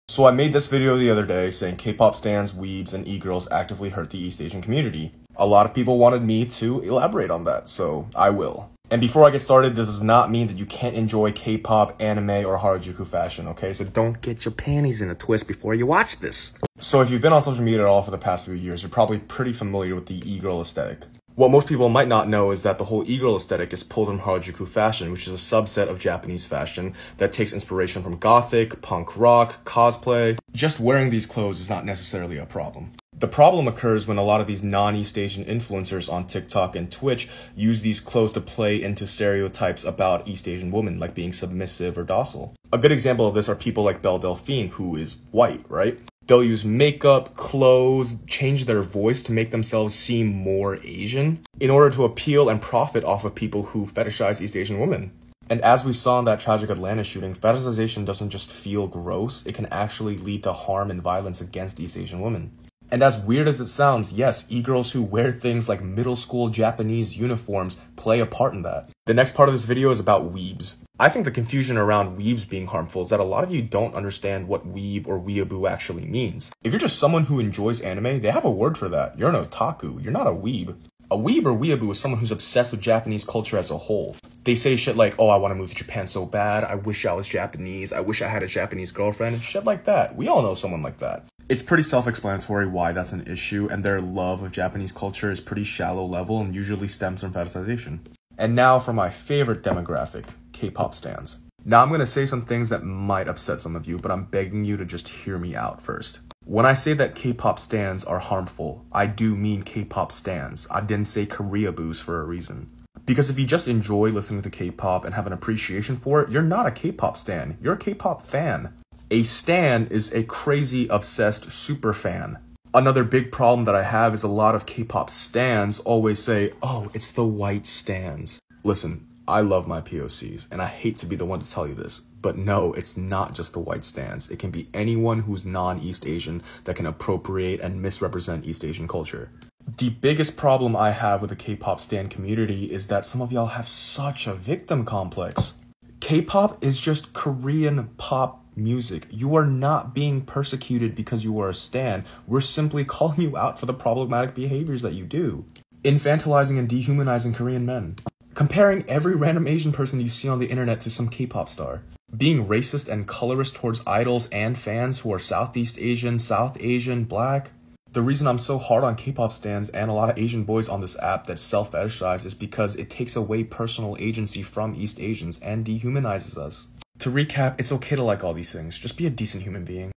So I made this video the other day saying K-pop stans, weebs, and e-girls actively hurt the East Asian community. A lot of people wanted me to elaborate on that, so I will. And before I get started, this does not mean that you can't enjoy K-pop, anime, or Harajuku fashion, okay? So don't get your panties in a twist before you watch this. So if you've been on social media at all for the past few years, you're probably pretty familiar with the e-girl aesthetic. What most people might not know is that the whole e-girl aesthetic is pulled from Harajuku fashion, which is a subset of Japanese fashion that takes inspiration from gothic, punk rock, cosplay. Just wearing these clothes is not necessarily a problem. The problem occurs when a lot of these non-East Asian influencers on TikTok and Twitch use these clothes to play into stereotypes about East Asian women, like being submissive or docile. A good example of this are people like Belle Delphine, who is white, right? They'll use makeup, clothes, change their voice to make themselves seem more Asian in order to appeal and profit off of people who fetishize East Asian women. And as we saw in that tragic Atlanta shooting, fetishization doesn't just feel gross, it can actually lead to harm and violence against East Asian women. And as weird as it sounds, yes, e-girls who wear things like middle school Japanese uniforms play a part in that. The next part of this video is about weebs. I think the confusion around weebs being harmful is that a lot of you don't understand what weeb or weeaboo actually means. If you're just someone who enjoys anime, they have a word for that. You're an otaku, you're not a weeb. A weeb or weeaboo is someone who's obsessed with Japanese culture as a whole. They say shit like, oh, I want to move to Japan so bad, I wish I was Japanese, I wish I had a Japanese girlfriend, shit like that. We all know someone like that. It's pretty self-explanatory why that's an issue, and their love of Japanese culture is pretty shallow level and usually stems from fetishization. And now for my favorite demographic, K-pop stans. Now I'm going to say some things that might upset some of you, but I'm begging you to just hear me out first. When I say that K-pop stans are harmful, I do mean K-pop stans. I didn't say Koreaboos for a reason. Because if you just enjoy listening to K-pop and have an appreciation for it, you're not a K-pop stan, you're a K-pop fan. A stan is a crazy, obsessed super fan. Another big problem that I have is a lot of K-pop stans always say, oh, it's the white stans. Listen, I love my POCs, and I hate to be the one to tell you this, but no, it's not just the white stans. It can be anyone who's non-East Asian that can appropriate and misrepresent East Asian culture. The biggest problem I have with the K-pop stan community is that some of y'all have such a victim complex. K-pop is just Korean pop music. You are not being persecuted because you are a stan. We're simply calling you out for the problematic behaviors that you do. Infantilizing and dehumanizing Korean men. Comparing every random Asian person you see on the internet to some K-pop star. Being racist and colorist towards idols and fans who are Southeast Asian, South Asian, black. The reason I'm so hard on K-pop stans and a lot of Asian boys on this app that self-fetishize is because it takes away personal agency from East Asians and dehumanizes us. To recap, it's okay to like all these things. Just be a decent human being.